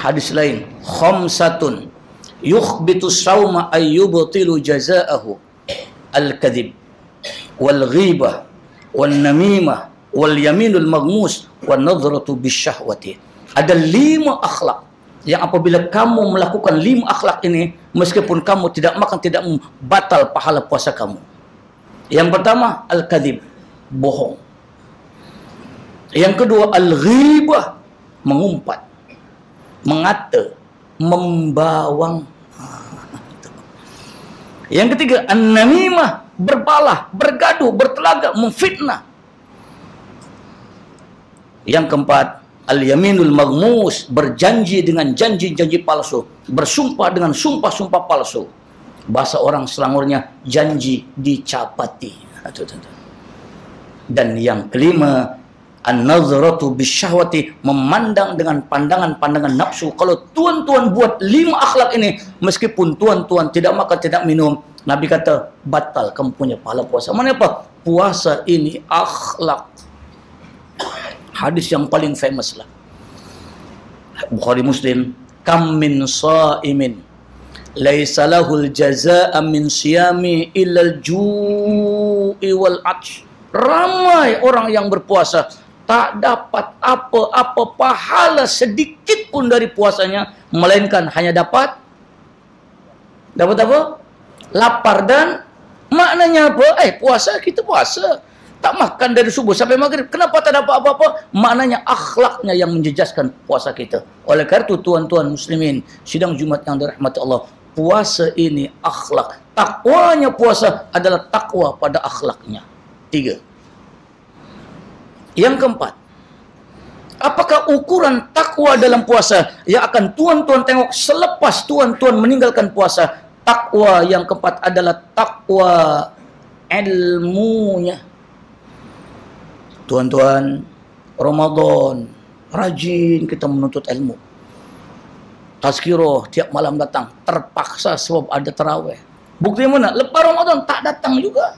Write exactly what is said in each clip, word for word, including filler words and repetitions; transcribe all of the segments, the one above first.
Hadis lain, khamsatun yukhbitu sawma ayyubtilu jazaahu al-kadhib wal ghibah wal namimah wal yaminul maghmus wan nadhratu bisyahwati. Ada lima akhlak yang apabila kamu melakukan lima akhlak ini, meskipun kamu tidak makan, tidak batal pahala puasa kamu. Yang pertama, al-kadhib, bohong. Yang kedua, al-ghibah, mengumpat, mengata, membawang. Yang ketiga, an-namimah, berbalah, bergaduh, bertelaga, memfitnah. Yang keempat, al-yaminul maghmus, berjanji dengan janji-janji palsu, bersumpah dengan sumpah-sumpah palsu. Bahasa orang Selangornya, janji dicapati. Dan yang kelima, an-nazratu bisyahwati, memandang dengan pandangan-pandangan nafsu. Kalau tuan-tuan buat lima akhlak ini, meskipun tuan-tuan tidak makan, tidak minum, Nabi kata, batal kamu punya pahala puasa. Mana apa? Puasa ini akhlak. Hadis yang paling famous lah, Bukhari Muslim, kam min sa'imin laisa lahul jazaa'a min siyami illal ju'i wal 'atsh. Ramai orang yang berpuasa tak dapat apa-apa pahala sedikit pun dari puasanya, melainkan hanya dapat dapat apa? Lapar dan maknanya apa? Eh, puasa kita puasa, tak makan dari subuh sampai maghrib. Kenapa tak dapat apa-apa? Maknanya akhlaknya yang menjejaskan puasa kita. Oleh karena itu, tuan-tuan muslimin, sidang Jumat yang dirahmati Allah, puasa ini akhlak. Takwanya puasa adalah takwa pada akhlaknya. Tiga. Yang keempat, apakah ukuran takwa dalam puasa yang akan tuan-tuan tengok selepas tuan-tuan meninggalkan puasa? Takwa yang keempat adalah takwa ilmunya. Tuan-tuan, Ramadan, rajin kita menuntut ilmu. Tazkirah tiap malam datang, terpaksa sebab ada tarawih. Bukti mana? Lepas Ramadan tak datang juga.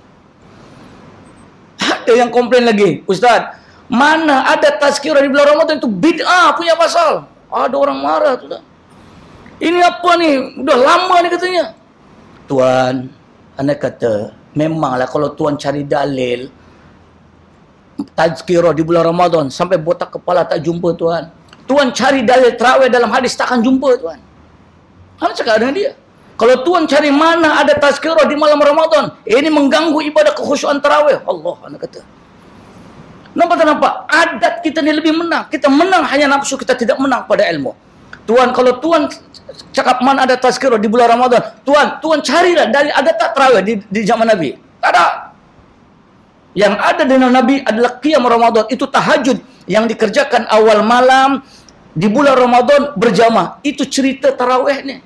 Ada yang komplain lagi, Ustaz, mana ada tazkirah di bulan Ramadan itu bid'ah punya pasal. Ada orang marah tuh. Ini apa nih? Udah lama nih katanya. Tuan, anda kata, memanglah kalau tuan cari dalil tazkirah di bulan Ramadan sampai botak kepala tak jumpa tuan. Tuan cari dalil tarawih dalam hadis takkan jumpa tuan. Apa cakap dengan dia? Kalau tuan cari mana ada tazkirah di malam Ramadan, ini mengganggu ibadah kekhusyuan tarawih. Allah, anak kata. Nampak tak nampak? Adat kita ni lebih menang. Kita menang hanya nafsu, kita tidak menang pada ilmu. Tuan, kalau tuan cakap mana ada tazkirah di bulan Ramadan, tuan, tuan carilah dalil ada tak tarawih di, di zaman Nabi? Tak ada. Yang ada dengan Nabi adalah qiyam Ramadan, itu tahajud yang dikerjakan awal malam di bulan Ramadan berjamaah. Itu cerita tarawih ni.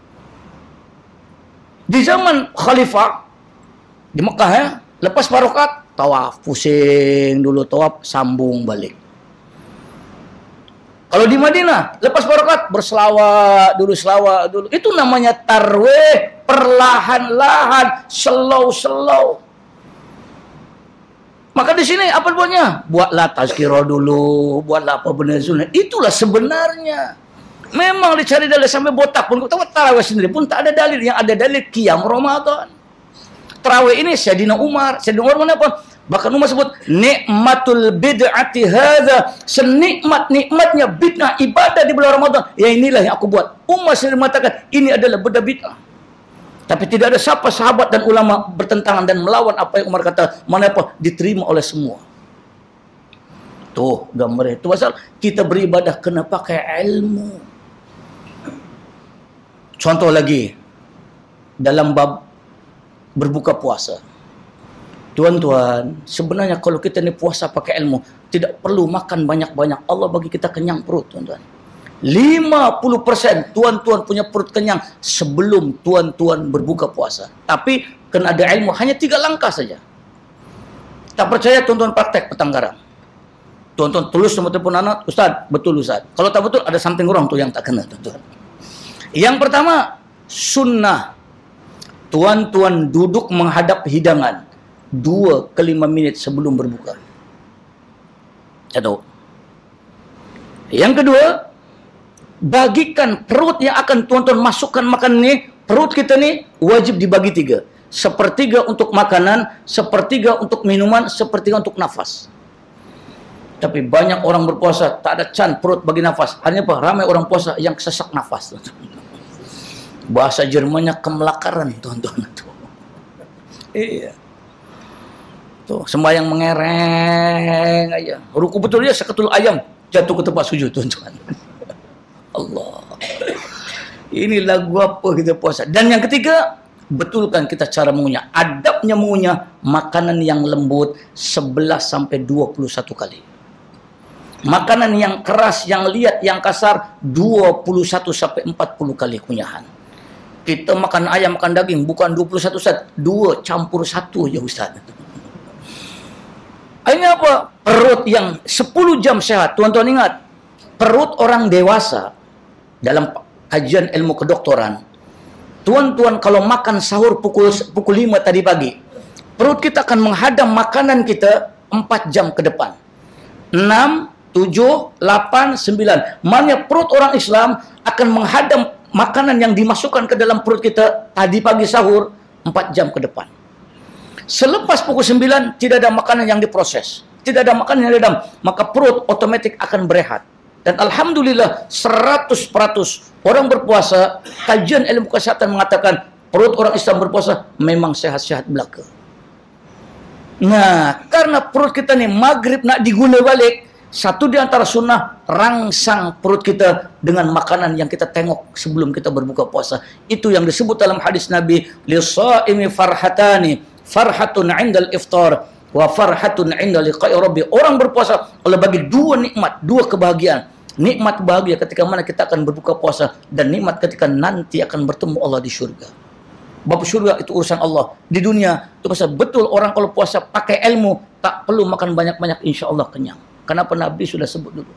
Di zaman khalifah di Mekah ya, lepas barokat tawaf, pusing dulu tawaf, sambung balik. Kalau di Madinah lepas barokat berselawat dulu, selawat dulu. Itu namanya tarwih, perlahan-lahan, slow-slow. Maka di sini apa buatnya? Buatlah tazkirah dulu, buatlah apa benar sunnah. Itulah sebenarnya. Memang dicari dalil sampai botak pun. Tahu tarawih sendiri pun tak ada dalil. Yang ada dalil qiyam Ramadan. Tarawih ini Sayyidina Umar, Sayyidina Umar mana apa? Bahkan Umar sebut nikmatul bid'ati hadza, senikmat-nikmatnya bid'ah ibadah di bulan Ramadan. Ya inilah yang aku buat. Umar sendiri mengatakan ini adalah benda bid'ah. Tapi tidak ada siapa sahabat dan ulama bertentangan dan melawan apa yang Umar kata. Mana apa? Diterima oleh semua. Tuh gambarnya. Itu pasal kita beribadah kena pakai ilmu. Contoh lagi. Dalam bab berbuka puasa. Tuan-tuan, sebenarnya kalau kita ni puasa pakai ilmu, tidak perlu makan banyak-banyak. Allah bagi kita kenyang perut, tuan-tuan. lima puluh persen tuan-tuan punya perut kenyang sebelum tuan-tuan berbuka puasa. Tapi kena ada ilmu, hanya tiga langkah saja. Tak percaya tuan-tuan praktek petang garam. Tuan-tuan tulis sama telepon anak, Ustaz, betul Ustaz. Kalau tak betul, ada something wrong tu yang tak kena, tuan-tuan. Yang pertama, sunnah. Tuan-tuan duduk menghadap hidangan dua ke lima minit sebelum berbuka. Satu. Yang kedua, bagikan perut yang akan tuan-tuan masukkan makan ini, perut kita ni wajib dibagi tiga. Sepertiga untuk makanan, sepertiga untuk minuman, sepertiga untuk nafas. Tapi banyak orang berpuasa tak ada can perut bagi nafas. Hanya apa? Ramai orang puasa yang sesak nafas. Bahasa Jermannya kemelakaran, tuan-tuan. Iya. Tuh, sembahyang mengereng aja. Ruku betul dia seketul ayam jatuh ke tempat sujud, tuan-tuan. Allah. Ini lagu apa kita puasa. Dan yang ketiga, betulkan kita cara mengunyah. Adabnya mengunyah makanan yang lembut sebelas sampai dua puluh satu kali. Makanan yang keras, yang liat, yang kasar dua puluh satu sampai empat puluh kali kunyahan. Kita makan ayam, makan daging bukan dua puluh satu Ustaz, dua campur satu ya Ustaz. Akhirnya apa? Perut yang sepuluh jam sehat. Tuan-tuan ingat, perut orang dewasa dalam kajian ilmu kedokteran, tuan-tuan kalau makan sahur pukul pukul lima tadi pagi, perut kita akan menghadam makanan kita empat jam ke depan. enam, tujuh, delapan, sembilan. Maknanya perut orang Islam akan menghadam makanan yang dimasukkan ke dalam perut kita tadi pagi sahur empat jam ke depan. Selepas pukul sembilan tidak ada makanan yang diproses, tidak ada makanan yang diredam, maka perut otomatis akan berehat. Dan alhamdulillah seratus peratus orang berpuasa, kajian ilmu kesehatan mengatakan perut orang Islam berpuasa memang sehat-sehat belaka. Nah, karena perut kita ni maghrib nak diguna balik, satu di antara sunnah, rangsang perut kita dengan makanan yang kita tengok sebelum kita berbuka puasa. Itu yang disebut dalam hadis Nabi, "Lis-shaimi farhatani, farhatun 'indal iftar wa farhatun 'inda liqa'i rabbi." Orang berpuasa Allah bagi dua nikmat, dua kebahagiaan. Nikmat bahagia ketika mana kita akan berbuka puasa, dan nikmat ketika nanti akan bertemu Allah di syurga. Bab syurga itu urusan Allah. Di dunia itu pasal betul orang kalau puasa pakai ilmu, tak perlu makan banyak-banyak, insya Allah kenyang. Kenapa Nabi sudah sebut dulu.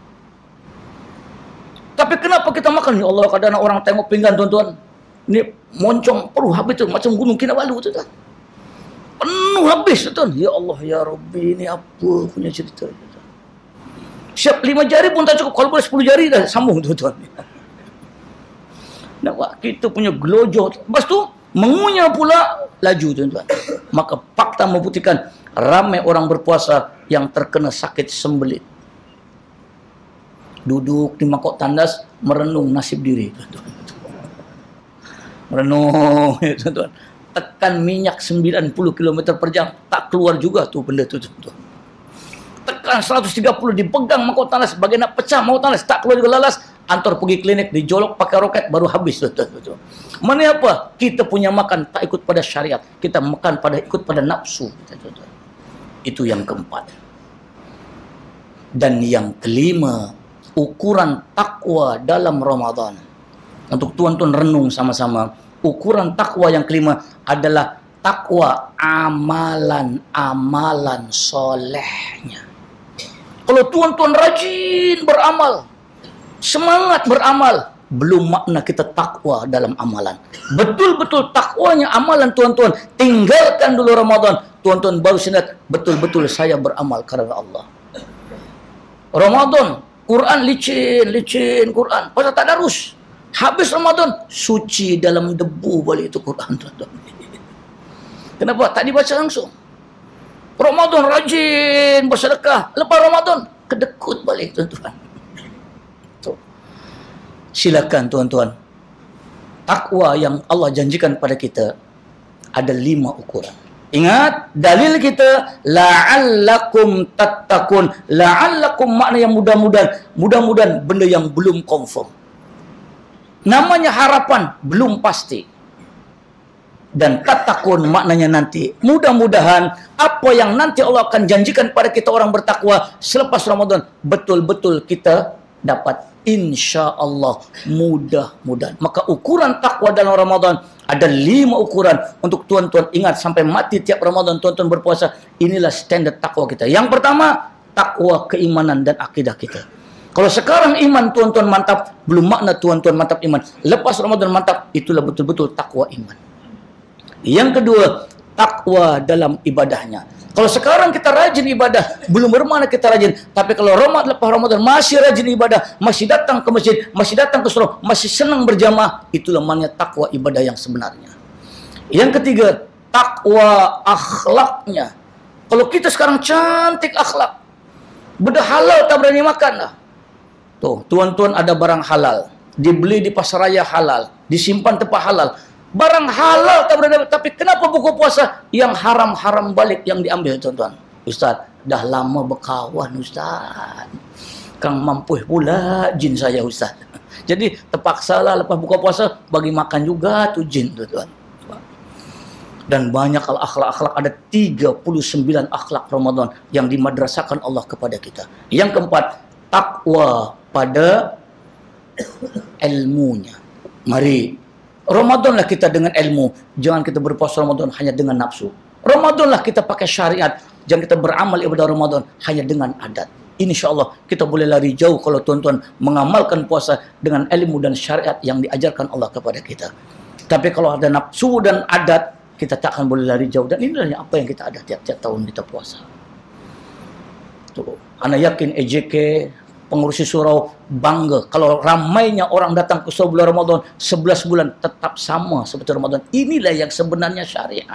Tapi kenapa kita makan? Ya Allah, kadang orang tengok pinggan, tuan-tuan. Ini moncong, perlu habis tu macam gunung Kinabalu, tuan-tuan. Penuh habis, tuan. Ya Allah, ya Rabbi, ini apa punya cerita? Tuan. Siap lima jari pun tak cukup. Kalau boleh sepuluh jari dah sambung, tuan-tuan. Nampak? Kita punya gelojoh. Lepas tu, mengunyah pula laju, tuan-tuan. Maka fakta membuktikan ramai orang berpuasa yang terkena sakit sembelit. Duduk di mangkok tandas, merenung nasib diri, tuan-tuan. Merenung, tuan-tuan. Tekan minyak sembilan puluh kilometer per jam, tak keluar juga tuh benda tu, tuan-tuan. Tekan seratus tiga puluh, dipegang mangkok tandas, bagian nak pecah mangkok tandas, tak keluar juga lalas, antar pergi klinik, dijolok pakai roket, baru habis, tuan-tuan. Mana apa? Kita punya makan tak ikut pada syariat, kita makan pada ikut pada nafsu, tuan-tuan. Itu yang keempat. Dan yang kelima, ukuran takwa dalam Ramadan. Untuk tuan-tuan renung sama-sama, ukuran takwa yang kelima adalah takwa amalan-amalan solehnya. Kalau tuan-tuan rajin beramal, semangat beramal, belum makna kita takwa dalam amalan. Betul-betul takwanya amalan, tuan-tuan. Tinggalkan dulu Ramadan, tuan-tuan baru sadar betul-betul saya beramal karena Allah. Ramadan, Quran licin, licin Quran, pasal tak darus. Habis Ramadan, suci dalam debu balik itu Quran, tuan-tuan. Kenapa? Tak dibaca langsung. Ramadan rajin bersedekah, lepas Ramadan kedekut balik, tuan-tuan. Silakan, tuan-tuan. Takwa yang Allah janjikan pada kita ada lima ukuran. Ingat, dalil kita la'allakum tattaqun. La'allakum makna yang mudah-mudahan. Mudah-mudahan benda yang belum confirm. Namanya harapan belum pasti. Dan tattaqun maknanya nanti. Mudah-mudahan apa yang nanti Allah akan janjikan pada kita orang bertakwa selepas Ramadan betul-betul kita dapat. Insya Allah, mudah-mudahan. Maka ukuran takwa dalam Ramadan ada lima ukuran. Untuk tuan-tuan ingat sampai mati tiap Ramadan tuan-tuan berpuasa, inilah standar takwa kita. Yang pertama, takwa keimanan dan akidah kita. Kalau sekarang iman tuan-tuan mantap, belum makna tuan-tuan mantap iman. Lepas Ramadan mantap, itulah betul-betul takwa iman. Yang kedua, takwa dalam ibadahnya. Kalau sekarang kita rajin ibadah, belum bermakna kita rajin. Tapi kalau Ramadan lepas Ramadan masih rajin ibadah, masih datang ke masjid, masih datang ke surau, masih senang berjamaah, itulah namanya takwa ibadah yang sebenarnya. Yang ketiga, takwa akhlaknya. Kalau kita sekarang cantik akhlak, benda halal tak berani makan lah. Tuh, tuan-tuan ada barang halal, dibeli di pasar raya halal, disimpan tempat halal. Barang halal tak berani, tapi kenapa buku puasa yang haram-haram balik yang diambil, tuan-tuan? Ustaz, dah lama berkawan Ustaz. Kang mampu pula jin saya Ustaz. Jadi terpaksalah lepas buka puasa bagi makan juga tu jin, tuan-tuan. Dan banyak akhlak-akhlak, ada tiga puluh sembilan akhlak Ramadan yang dimadrasahkan Allah kepada kita. Yang keempat, takwa pada ilmunya. Mari Ramadanlah kita dengan ilmu. Jangan kita berpuasa Ramadan hanya dengan nafsu. Ramadanlah kita pakai syariat. Jangan kita beramal ibadah Ramadan hanya dengan adat. InsyaAllah kita boleh lari jauh kalau tuan-tuan mengamalkan puasa dengan ilmu dan syariat yang diajarkan Allah kepada kita. Tapi kalau ada nafsu dan adat, kita tak akan boleh lari jauh. Dan inilah apa yang kita ada tiap-tiap tahun kita puasa. Tuh, ana yakin E J K, pengurusi surau bangga kalau ramainya orang datang ke surau bulan Ramadan, sebelas bulan tetap sama seperti Ramadan. Inilah yang sebenarnya syariat.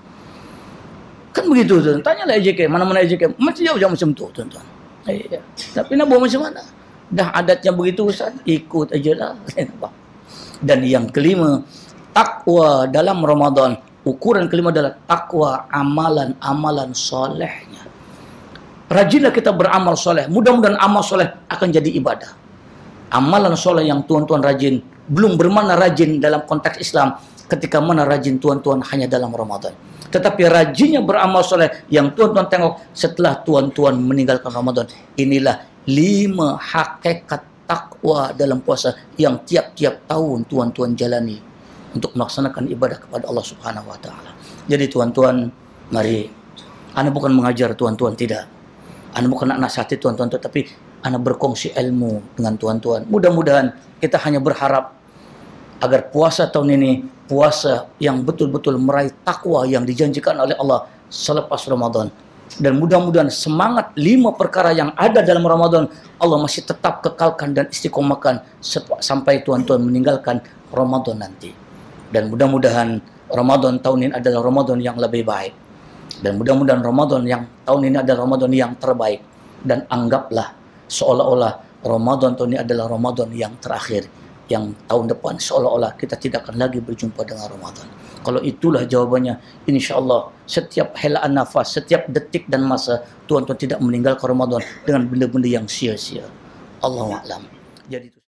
Kan begitu, tuan. Tanyalah E J K, mana-mana E J K, masih jauh jauh macam tu, tuan-tuan. Iya. Tapi nak buat macam mana? Dah adatnya begitu, Ustaz, ikut aja lah. Dan yang kelima, takwa dalam Ramadan. Ukuran kelima adalah takwa amalan-amalan solehnya. Rajinlah kita beramal soleh. Mudah-mudahan amal soleh akan jadi ibadah. Amalan soleh yang tuan-tuan rajin, belum bermakna rajin dalam konteks Islam. Ketika mana rajin tuan-tuan hanya dalam Ramadan. Tetapi rajinnya beramal soleh yang tuan-tuan tengok setelah tuan-tuan meninggalkan Ramadan. Inilah lima hakikat takwa dalam puasa yang tiap-tiap tahun tuan-tuan jalani untuk melaksanakan ibadah kepada Allah Subhanahu Wa Taala. Jadi tuan-tuan, mari. Ana bukan mengajar tuan-tuan, tidak. Ana bukan nak nasihati tuan-tuan, tetapi ana berkongsi ilmu dengan tuan-tuan. Mudah-mudahan kita hanya berharap agar puasa tahun ini puasa yang betul-betul meraih takwa yang dijanjikan oleh Allah selepas Ramadan. Dan mudah-mudahan semangat lima perkara yang ada dalam Ramadan Allah masih tetap kekalkan dan istiqomahkan sampai tuan-tuan meninggalkan Ramadan nanti. Dan mudah-mudahan Ramadan tahun ini adalah Ramadan yang lebih baik. Dan mudah-mudahan Ramadan yang tahun ini adalah Ramadan yang terbaik. Dan anggaplah seolah-olah Ramadan tahun ini adalah Ramadan yang terakhir. Yang tahun depan seolah-olah kita tidak akan lagi berjumpa dengan Ramadan. Kalau itulah jawabannya, insyaAllah setiap helaan nafas, setiap detik dan masa, tuan-tuan tidak meninggalkan Ramadan dengan benda-benda yang sia-sia. Allahu a'lam. Jadi